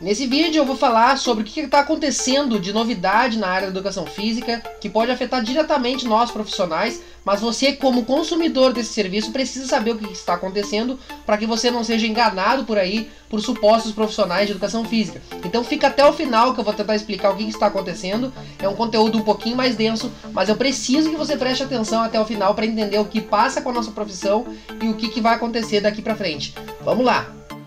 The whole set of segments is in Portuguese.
Nesse vídeo eu vou falar sobre o que está acontecendo de novidade na área da educação física, que pode afetar diretamente nós profissionais, mas você como consumidor desse serviço precisa saber o que está acontecendo para que você não seja enganado por aí por supostos profissionais de educação física. Então fica até o final que eu vou tentar explicar o que está acontecendo. É um conteúdo um pouquinho mais denso, mas eu preciso que você preste atenção até o final para entender o que passa com a nossa profissão e o que vai acontecer daqui para frente. Vamos lá!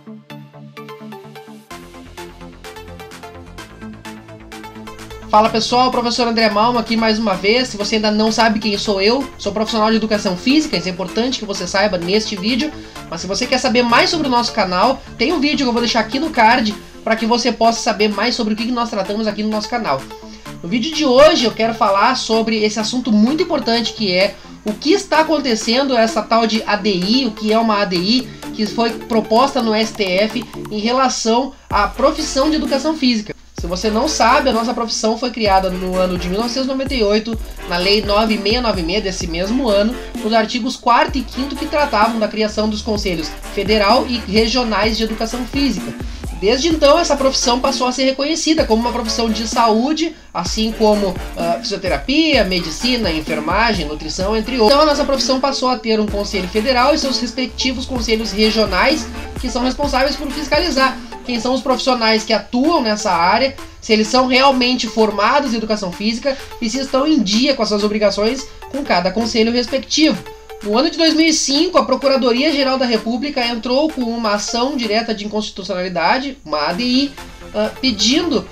Fala pessoal, professor André Malmo aqui mais uma vez. Se você ainda não sabe quem sou eu, sou profissional de educação física, isso é importante que você saiba neste vídeo. Mas se você quer saber mais sobre o nosso canal, tem um vídeo que eu vou deixar aqui no card para que você possa saber mais sobre o que nós tratamos aqui no nosso canal. No vídeo de hoje eu quero falar sobre esse assunto muito importante que é o que está acontecendo essa tal de ADI, o que é uma ADI que foi proposta no STF em relação à profissão de educação física. Se você não sabe, a nossa profissão foi criada no ano de 1998, na Lei 9696 desse mesmo ano, nos artigos 4º e 5º que tratavam da criação dos Conselhos Federal e Regionais de Educação Física. Desde então, essa profissão passou a ser reconhecida como uma profissão de saúde, assim como fisioterapia, medicina, enfermagem, nutrição, entre outros. Então, a nossa profissão passou a ter um Conselho Federal e seus respectivos Conselhos Regionais, que são responsáveis por fiscalizar quem são os profissionais que atuam nessa área, se eles são realmente formados em educação física e se estão em dia com as suas obrigações com cada conselho respectivo. No ano de 2005, a Procuradoria-Geral da República entrou com uma ação direta de inconstitucionalidade, uma ADI, pedindo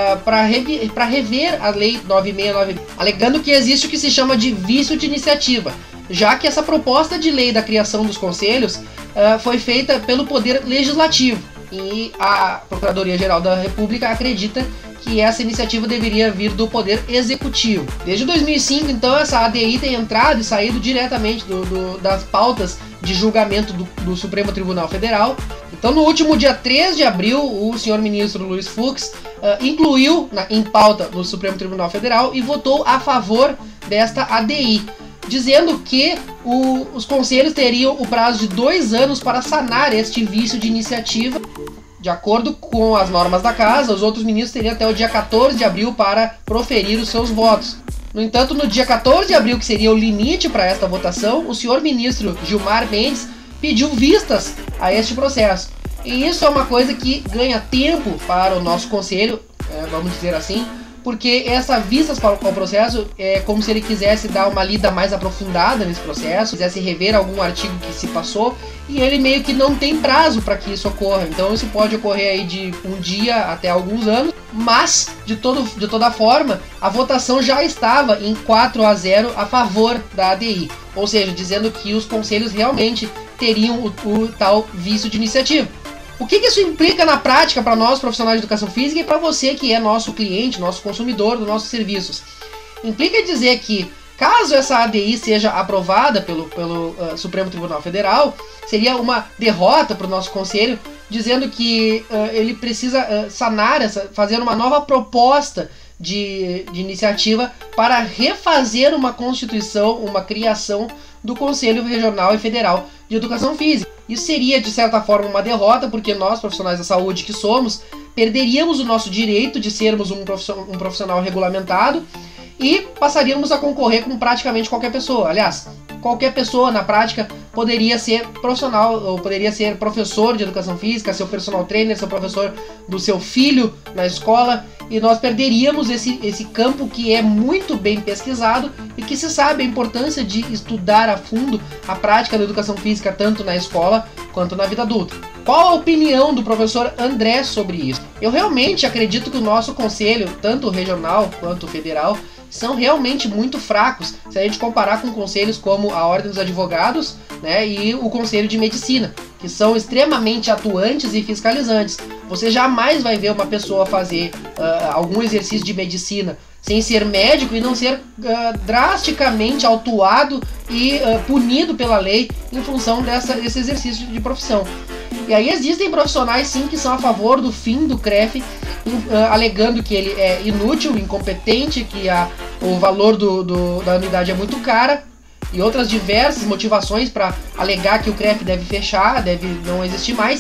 para rever a Lei 9696, alegando que existe o que se chama de vício de iniciativa, já que essa proposta de lei da criação dos conselhos foi feita pelo Poder Legislativo. E a Procuradoria-Geral da República acredita que essa iniciativa deveria vir do Poder Executivo. Desde 2005, então, essa ADI tem entrado e saído diretamente das pautas de julgamento do Supremo Tribunal Federal. Então, no último dia 3 de abril, o senhor ministro Luiz Fux incluiu em pauta no Supremo Tribunal Federal e votou a favor desta ADI, dizendo que os conselhos teriam o prazo de 2 anos para sanar este vício de iniciativa. De acordo com as normas da casa, os outros ministros teriam até o dia 14 de abril para proferir os seus votos. No entanto, no dia 14 de abril, que seria o limite para esta votação, o senhor ministro Gilmar Mendes pediu vistas a este processo. E isso é uma coisa que ganha tempo para o nosso conselho, vamos dizer assim, porque essa vistas para o processo é como se ele quisesse dar uma lida mais aprofundada nesse processo, quisesse rever algum artigo que se passou, e ele meio que não tem prazo para que isso ocorra. Então isso pode ocorrer aí de um dia até alguns anos, mas de toda forma a votação já estava em 4-0 a favor da ADI, ou seja, dizendo que os conselhos realmente teriam o tal vício de iniciativa. O que isso implica na prática para nós profissionais de educação física e para você que é nosso cliente, nosso consumidor dos nossos serviços? Implica dizer que, caso essa ADI seja aprovada pelo Supremo Tribunal Federal, seria uma derrota para o nosso conselho, dizendo que ele precisa sanar, fazer uma nova proposta de iniciativa para refazer uma constituição, uma criação do Conselho Regional e Federal de Educação Física. Isso seria, de certa forma, uma derrota, porque nós, profissionais da saúde que somos, perderíamos o nosso direito de sermos um profissional regulamentado e passaríamos a concorrer com praticamente qualquer pessoa. Aliás, qualquer pessoa, na prática, poderia ser profissional, ou poderia ser professor de educação física, seu personal trainer, seu professor do seu filho na escola, e nós perderíamos esse campo que é muito bem pesquisado e que se sabe a importância de estudar a fundo a prática da educação física tanto na escola quanto na vida adulta. Qual a opinião do professor André sobre isso? Eu realmente acredito que o nosso conselho, tanto regional quanto federal, são realmente muito fracos se a gente comparar com conselhos como a Ordem dos Advogados, né, e o Conselho de Medicina, que são extremamente atuantes e fiscalizantes. Você jamais vai ver uma pessoa fazer algum exercício de medicina sem ser médico e não ser drasticamente autuado e punido pela lei em função desse exercício de profissão. E aí existem profissionais sim que são a favor do fim do CREF, alegando que ele é inútil, incompetente, que o valor da unidade é muito cara, e outras diversas motivações para alegar que o CREF deve fechar, deve não existir mais.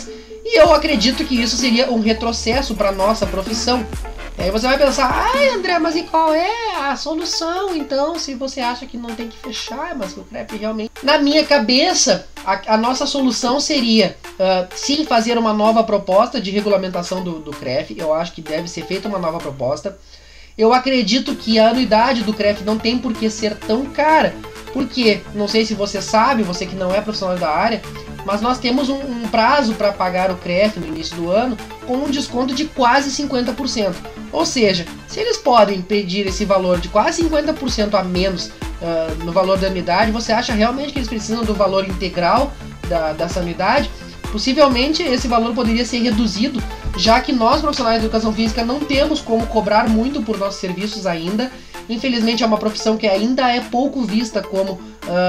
E eu acredito que isso seria um retrocesso para nossa profissão. E aí você vai pensar, ai André, mas e qual é a solução então, se você acha que não tem que fechar, mas o CREF realmente... Na minha cabeça, a nossa solução seria, sim, fazer uma nova proposta de regulamentação do CREF. Eu acho que deve ser feita uma nova proposta. Eu acredito que a anuidade do CREF não tem por que ser tão cara, porque, não sei se você sabe, você que não é profissional da área, mas nós temos um prazo para pagar o CREF no início do ano com um desconto de quase 50%. Ou seja, se eles podem pedir esse valor de quase 50% a menos no valor da anuidade, você acha realmente que eles precisam do valor integral dessa anuidade? Possivelmente esse valor poderia ser reduzido, já que nós, profissionais de educação física, não temos como cobrar muito por nossos serviços ainda. Infelizmente é uma profissão que ainda é pouco vista como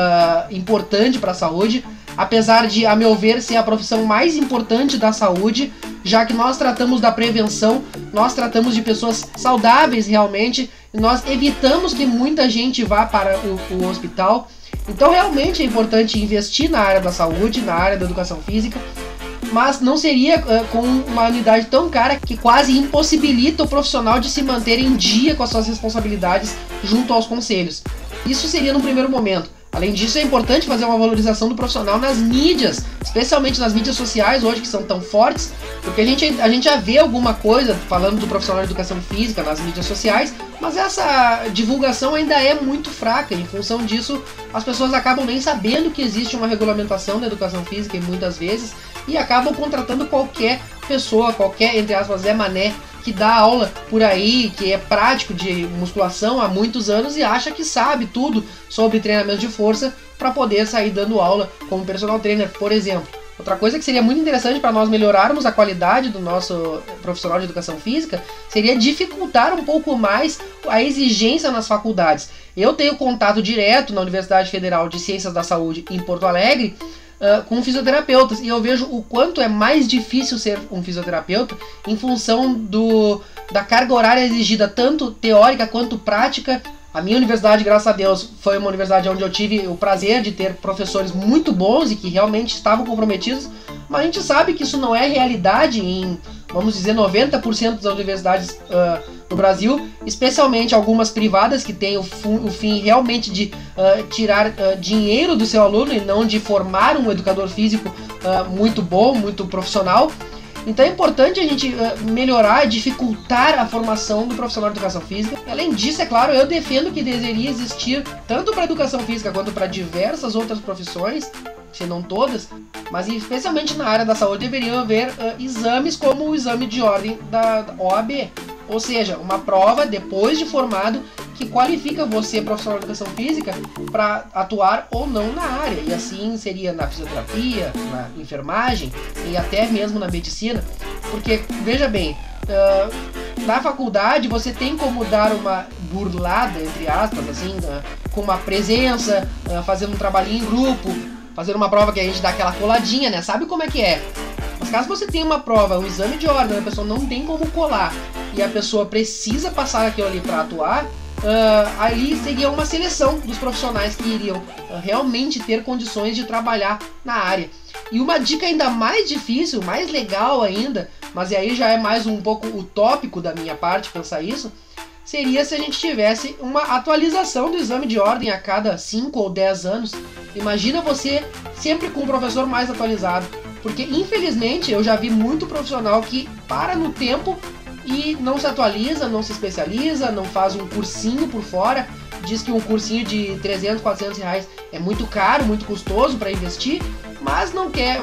importante para a saúde, apesar de, a meu ver, ser a profissão mais importante da saúde, já que nós tratamos da prevenção, nós tratamos de pessoas saudáveis realmente, e nós evitamos que muita gente vá para o hospital. Então realmente é importante investir na área da saúde, na área da educação física, mas não seria com uma anuidade tão cara que quase impossibilita o profissional de se manter em dia com as suas responsabilidades junto aos conselhos. Isso seria no primeiro momento. Além disso, é importante fazer uma valorização do profissional nas mídias, especialmente nas mídias sociais hoje, que são tão fortes, porque a gente já vê alguma coisa falando do profissional de educação física nas mídias sociais, mas essa divulgação ainda é muito fraca. Em função disso, as pessoas acabam nem sabendo que existe uma regulamentação da educação física e muitas vezes, e acabam contratando qualquer pessoa, qualquer, entre aspas, Zé Mané, que dá aula por aí, que é prático de musculação há muitos anos e acha que sabe tudo sobre treinamento de força para poder sair dando aula como personal trainer, por exemplo. Outra coisa que seria muito interessante para nós melhorarmos a qualidade do nosso profissional de educação física seria dificultar um pouco mais a exigência nas faculdades. Eu tenho contato direto na Universidade Federal de Ciências da Saúde em Porto Alegre com fisioterapeutas, e eu vejo o quanto é mais difícil ser um fisioterapeuta em função da carga horária exigida, tanto teórica quanto prática. A minha universidade, graças a Deus, foi uma universidade onde eu tive o prazer de ter professores muito bons e que realmente estavam comprometidos, mas a gente sabe que isso não é realidade em, vamos dizer, 90% das universidades no Brasil, especialmente algumas privadas que têm o fim realmente de tirar dinheiro do seu aluno e não de formar um educador físico muito bom, muito profissional. Então é importante a gente melhorar e dificultar a formação do profissional de educação física. Além disso, é claro, eu defendo que deveria existir, tanto para a educação física quanto para diversas outras profissões, se não todas, mas especialmente na área da saúde, deveriam haver exames como o exame de ordem da OAB. Ou seja, uma prova depois de formado que qualifica você, profissional de educação física, para atuar ou não na área. E assim seria na fisioterapia, na enfermagem e até mesmo na medicina. Porque, veja bem, na faculdade você tem como dar uma burlada, entre aspas, assim, com uma presença, fazendo um trabalhinho em grupo, fazendo uma prova que a gente dá aquela coladinha, né? Sabe como é que é? Mas caso você tenha uma prova, um exame de ordem, a pessoa não tem como colar e a pessoa precisa passar aquilo ali para atuar, aí seria uma seleção dos profissionais que iriam realmente ter condições de trabalhar na área. E uma dica ainda mais difícil, mais legal ainda, mas aí já é mais um pouco utópico da minha parte pensar isso, seria se a gente tivesse uma atualização do exame de ordem a cada 5 ou 10 anos. Imagina você sempre com um professor mais atualizado, porque infelizmente eu já vi muito profissional que para no tempo e não se atualiza, não se especializa, não faz um cursinho por fora, diz que um cursinho de 300, 400 reais é muito caro, muito custoso para investir, mas não quer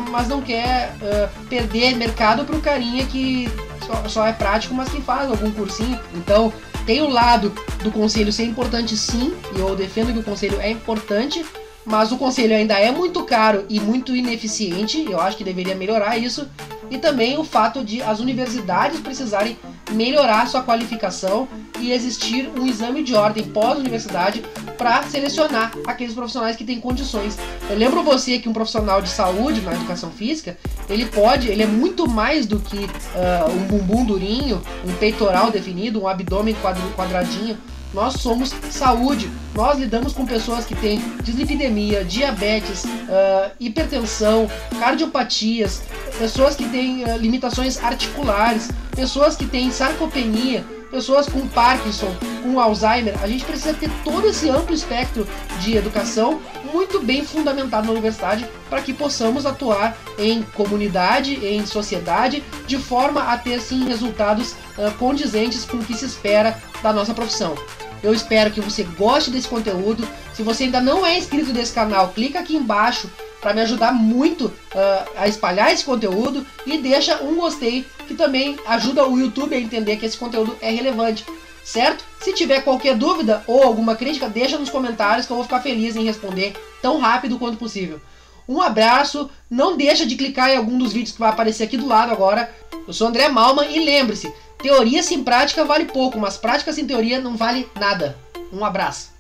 perder mercado para o carinha que só é prático, mas que faz algum cursinho. Então tem o lado do conselho ser importante sim, e eu defendo que o conselho é importante, mas o conselho ainda é muito caro e muito ineficiente, eu acho que deveria melhorar isso, e também o fato de as universidades precisarem melhorar sua qualificação e existir um exame de ordem pós-universidade para selecionar aqueles profissionais que têm condições. Eu lembro você que um profissional de saúde na educação física, ele é muito mais do que um bumbum durinho, um peitoral definido, um abdômen quadradinho. nós somos saúde. Nós lidamos com pessoas que têm dislipidemia, diabetes, hipertensão, cardiopatias, pessoas que têm limitações articulares, pessoas que têm sarcopenia, pessoas com Parkinson, com Alzheimer. A gente precisa ter todo esse amplo espectro de educação muito bem fundamentado na universidade para que possamos atuar em comunidade, em sociedade, de forma a ter sim resultados condizentes com o que se espera da nossa profissão. Eu espero que você goste desse conteúdo. Se você ainda não é inscrito nesse canal, clica aqui embaixo para me ajudar muito a espalhar esse conteúdo e deixa um gostei, que também ajuda o YouTube a entender que esse conteúdo é relevante, certo? Se tiver qualquer dúvida ou alguma crítica, deixa nos comentários que eu vou ficar feliz em responder tão rápido quanto possível. Um abraço, não deixa de clicar em algum dos vídeos que vai aparecer aqui do lado agora. Eu sou André Malman e lembre-se, teoria sem prática vale pouco, mas prática sem teoria não vale nada. Um abraço.